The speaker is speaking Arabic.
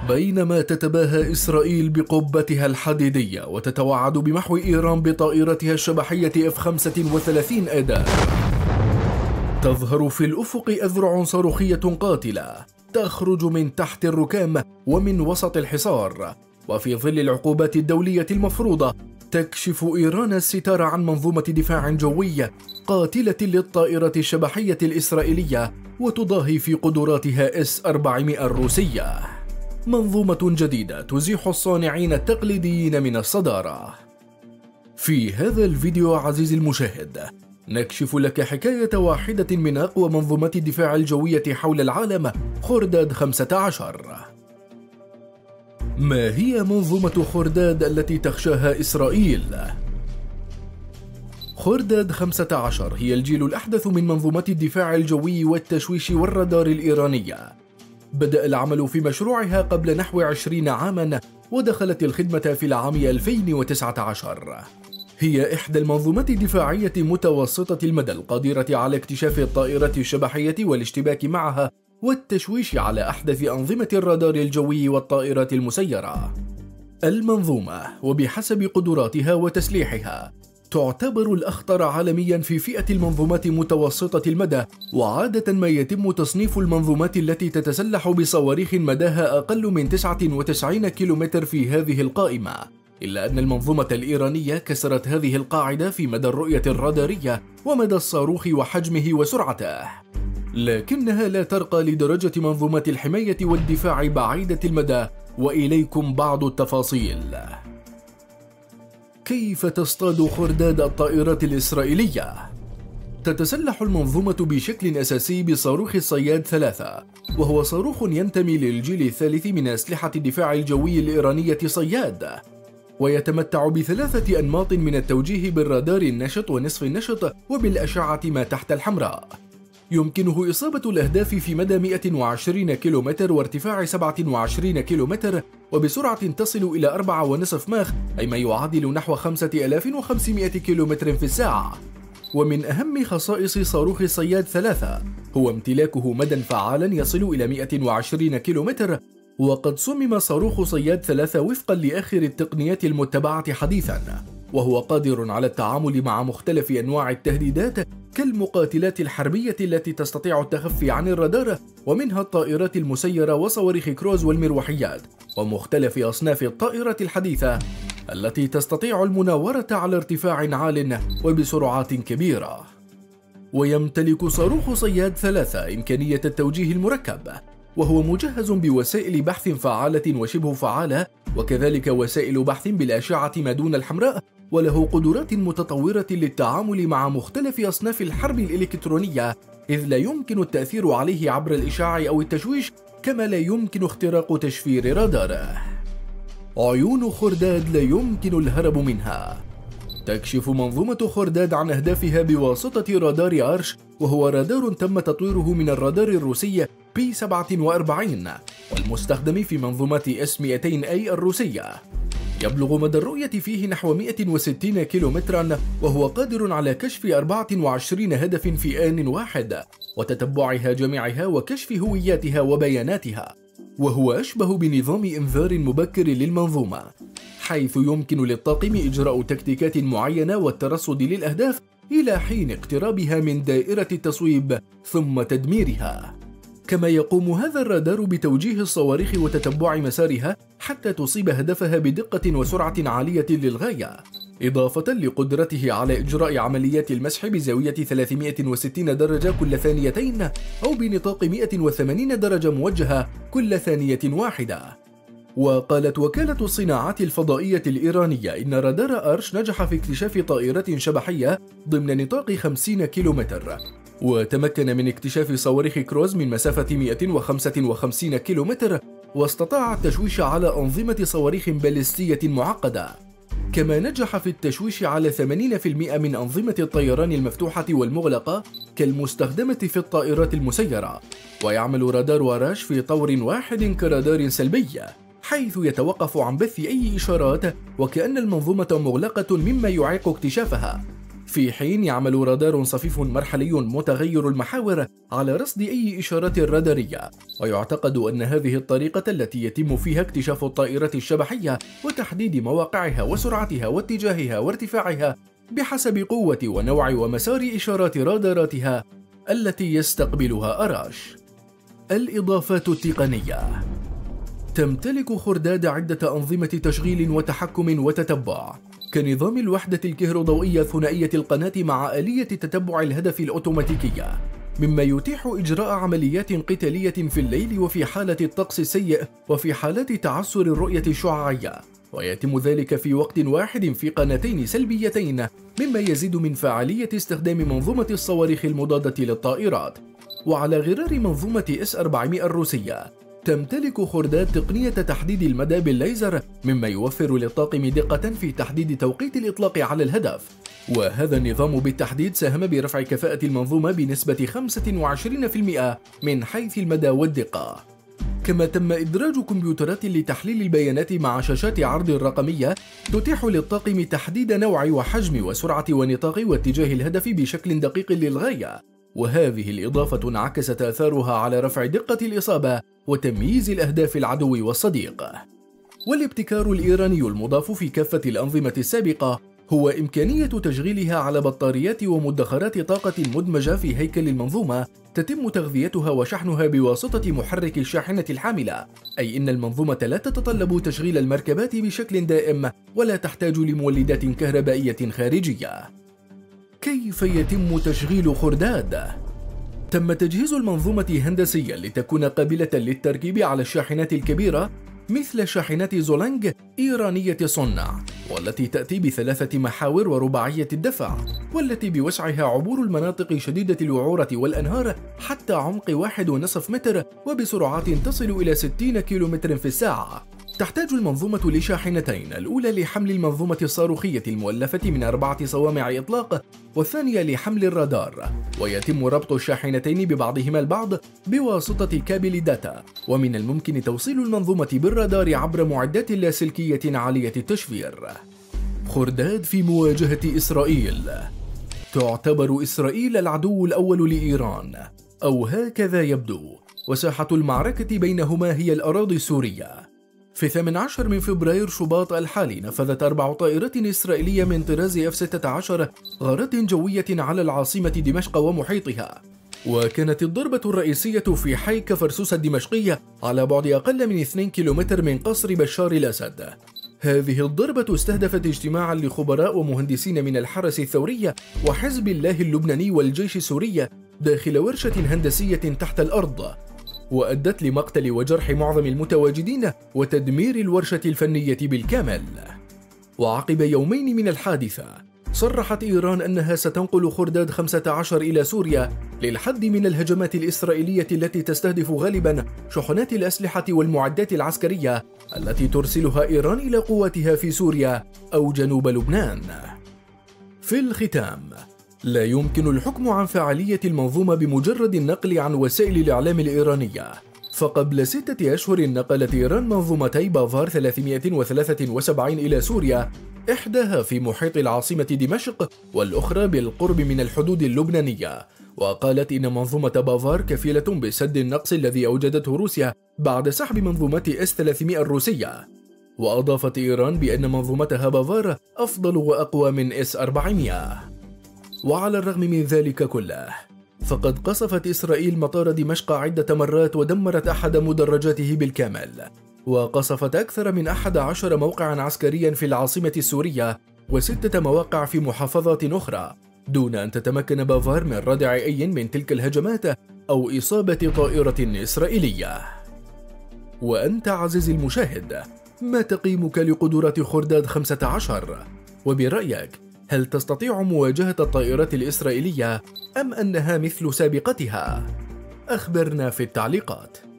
بينما تتباهى إسرائيل بقبتها الحديدية وتتوعد بمحو إيران بطائرتها الشبحية F-35 آذار، تظهر في الأفق أذرع صاروخية قاتلة تخرج من تحت الركام ومن وسط الحصار، وفي ظل العقوبات الدولية المفروضة تكشف إيران الستار عن منظومة دفاع جوي قاتلة للطائرة الشبحية الإسرائيلية وتضاهي في قدراتها S-400 الروسية. منظومة جديدة تزيح الصانعين التقليديين من الصدارة. في هذا الفيديو عزيزي المشاهد نكشف لك حكاية واحدة من أقوى منظومات الدفاع الجوية حول العالم، خرداد 15. ما هي منظومة خرداد التي تخشاها إسرائيل؟ خرداد 15 هي الجيل الأحدث من منظومات الدفاع الجوي والتشويش والرادار الإيرانية. بدأ العمل في مشروعها قبل نحو 20 عاما ودخلت الخدمة في العام 2019. هي إحدى المنظومات الدفاعية متوسطة المدى القادرة على اكتشاف الطائرات الشبحية والاشتباك معها والتشويش على أحدث أنظمة الرادار الجوي والطائرات المسيرة. المنظومة وبحسب قدراتها وتسليحها تعتبر الأخطر عالميا في فئة المنظومات متوسطة المدى، وعادة ما يتم تصنيف المنظومات التي تتسلح بصواريخ مداها أقل من 99 كيلومتر في هذه القائمة، إلا أن المنظومة الإيرانية كسرت هذه القاعدة في مدى الرؤية الرادارية ومدى الصاروخ وحجمه وسرعته، لكنها لا ترقى لدرجة منظومات الحماية والدفاع بعيدة المدى. وإليكم بعض التفاصيل. كيف تصطاد خرداد الطائرات الإسرائيلية؟ تتسلح المنظومة بشكل أساسي بصاروخ الصياد 3، وهو صاروخ ينتمي للجيل الثالث من أسلحة الدفاع الجوي الإيرانية صياد، ويتمتع ب3 أنماط من التوجيه بالرادار النشط ونصف النشط وبالأشعة ما تحت الحمراء. يمكنه إصابة الأهداف في مدى 120 كيلومتر وارتفاع 27 كيلومتر وبسرعة تصل إلى 4.5 ماخ، أي ما يعادل نحو 5500 كيلومتر في الساعة. ومن أهم خصائص صاروخ الصياد 3 هو امتلاكه مدى فعالا يصل إلى 120 كيلومتر، وقد صمم صاروخ صياد 3 وفقا لآخر التقنيات المتبعة حديثا، وهو قادر على التعامل مع مختلف أنواع التهديدات كالمقاتلات الحربية التي تستطيع التخفي عن الرادار، ومنها الطائرات المسيرة وصواريخ كروز والمروحيات، ومختلف أصناف الطائرات الحديثة التي تستطيع المناورة على ارتفاع عال وبسرعات كبيرة. ويمتلك صاروخ صياد 3 إمكانية التوجيه المركب، وهو مجهز بوسائل بحث فعالة وشبه فعالة، وكذلك وسائل بحث بالأشعة ما دون الحمراء، وله قدرات متطورة للتعامل مع مختلف أصناف الحرب الإلكترونية، إذ لا يمكن التأثير عليه عبر الإشعاع أو التشويش، كما لا يمكن اختراق تشفير راداره. عيون خرداد لا يمكن الهرب منها. تكشف منظومة خرداد عن أهدافها بواسطة رادار أرش، وهو رادار تم تطويره من الرادار الروسي P-47 والمستخدم في منظومات S-200A الروسية. يبلغ مدى الرؤية فيه نحو 160 كيلومترا، وهو قادر على كشف 24 هدف في آن واحد وتتبعها جميعها وكشف هوياتها وبياناتها، وهو أشبه بنظام إنذار مبكر للمنظومة، حيث يمكن للطاقم إجراء تكتيكات معينة والترصد للأهداف إلى حين اقترابها من دائرة التصويب ثم تدميرها. كما يقوم هذا الرادار بتوجيه الصواريخ وتتبع مسارها حتى تصيب هدفها بدقة وسرعة عالية للغاية، إضافة لقدرته على إجراء عمليات المسح بزاوية 360 درجة كل ثانيتين أو بنطاق 180 درجة موجهة كل ثانية واحدة. وقالت وكالة الصناعات الفضائية الإيرانية إن رادار أرش نجح في اكتشاف طائرة شبحية ضمن نطاق 50 كيلومتر، وتمكن من اكتشاف صواريخ كروز من مسافة 155 كيلومتر، واستطاع التشويش على أنظمة صواريخ باليستية معقدة. كما نجح في التشويش على 80% من أنظمة الطيران المفتوحة والمغلقة كالمستخدمة في الطائرات المسيرة. ويعمل رادار أرش في طور واحد كرادار سلبي، حيث يتوقف عن بث أي إشارات وكأن المنظومة مغلقة مما يعيق اكتشافها. في حين يعمل رادار صفيف مرحلي متغير المحاور على رصد أي إشارات رادارية، ويعتقد أن هذه الطريقة التي يتم فيها اكتشاف الطائرات الشبحية وتحديد مواقعها وسرعتها واتجاهها وارتفاعها بحسب قوة ونوع ومسار إشارات راداراتها التي يستقبلها أراش. الإضافات التقنية: تمتلك خرداد عدة أنظمة تشغيل وتحكم وتتبع، كنظام الوحدة الكهروضوئية ثنائية القناة مع آلية تتبع الهدف الأوتوماتيكية، مما يتيح إجراء عمليات قتالية في الليل وفي حالة الطقس السيء وفي حالات تعسر الرؤية الشعاعية، ويتم ذلك في وقت واحد في قناتين سلبيتين، مما يزيد من فعالية استخدام منظومة الصواريخ المضادة للطائرات. وعلى غرار منظومة S-400 الروسية، تمتلك خرداد تقنية تحديد المدى بالليزر، مما يوفر للطاقم دقة في تحديد توقيت الإطلاق على الهدف، وهذا النظام بالتحديد ساهم برفع كفاءة المنظومة بنسبة 25% من حيث المدى والدقة. كما تم إدراج كمبيوترات لتحليل البيانات مع شاشات عرض رقمية تتيح للطاقم تحديد نوع وحجم وسرعة ونطاق واتجاه الهدف بشكل دقيق للغاية، وهذه الإضافة انعكست آثارها على رفع دقة الإصابة وتمييز الأهداف العدو والصديق. والابتكار الإيراني المضاف في كافة الأنظمة السابقة هو إمكانية تشغيلها على بطاريات ومدخرات طاقة مدمجة في هيكل المنظومة تتم تغذيتها وشحنها بواسطة محرك الشاحنة الحاملة، أي إن المنظومة لا تتطلب تشغيل المركبات بشكل دائم ولا تحتاج لمولدات كهربائية خارجية. كيف يتم تشغيل خرداد؟ تم تجهيز المنظومة هندسيا لتكون قابلة للتركيب على الشاحنات الكبيرة مثل شاحنات زولانج إيرانية الصنع، والتي تأتي ب3 محاور ورباعية الدفع، والتي بوسعها عبور المناطق شديدة الوعورة والأنهار حتى عمق 1.5 متر وبسرعات تصل إلى 60 كيلومتر في الساعة. تحتاج المنظومة لشاحنتين، الأولى لحمل المنظومة الصاروخية المؤلفة من 4 صوامع إطلاق، والثانية لحمل الرادار، ويتم ربط الشاحنتين ببعضهما البعض بواسطة كابل داتا، ومن الممكن توصيل المنظومة بالرادار عبر معدات لاسلكية عالية التشفير. خرداد في مواجهة إسرائيل. تعتبر إسرائيل العدو الأول لإيران، أو هكذا يبدو، وساحة المعركة بينهما هي الأراضي السورية. في 18 من فبراير شباط الحالي نفذت 4 طائرات إسرائيلية من طراز F-16 غارات جوية على العاصمة دمشق ومحيطها، وكانت الضربة الرئيسية في حي كفرسوس الدمشقي على بعد أقل من 2 كيلومتر من قصر بشار الأسد. هذه الضربة استهدفت اجتماعا لخبراء ومهندسين من الحرس الثوري وحزب الله اللبناني والجيش السوري داخل ورشة هندسية تحت الأرض، وأدت لمقتل وجرح معظم المتواجدين وتدمير الورشة الفنية بالكامل. وعقب يومين من الحادثة، صرحت إيران أنها ستنقل خرداد 15 إلى سوريا للحد من الهجمات الإسرائيلية التي تستهدف غالبا شحنات الأسلحة والمعدات العسكرية التي ترسلها إيران إلى قواتها في سوريا أو جنوب لبنان. في الختام، لا يمكن الحكم عن فعالية المنظومة بمجرد النقل عن وسائل الإعلام الإيرانية، فقبل 6 أشهر نقلت إيران منظومتي بافار 373 إلى سوريا، إحداها في محيط العاصمة دمشق والأخرى بالقرب من الحدود اللبنانية، وقالت إن منظومة بافار كفيلة بسد النقص الذي أوجدته روسيا بعد سحب منظومة S-300 الروسية. وأضافت إيران بأن منظومتها بافار أفضل وأقوى من S-400. وعلى الرغم من ذلك كله، فقد قصفت إسرائيل مطار دمشق عدة مرات ودمرت أحد مدرجاته بالكامل، وقصفت أكثر من 11 موقعا عسكريا في العاصمة السورية و6 مواقع في محافظات أخرى، دون أن تتمكن بافار من ردع أي من تلك الهجمات أو إصابة طائرة إسرائيلية. وأنت عزيزي المشاهد، ما تقييمك لقدرات خرداد 15؟ وبرأيك هل تستطيع مواجهة الطائرات الإسرائيلية أم أنها مثل سابقتها؟ أخبرنا في التعليقات.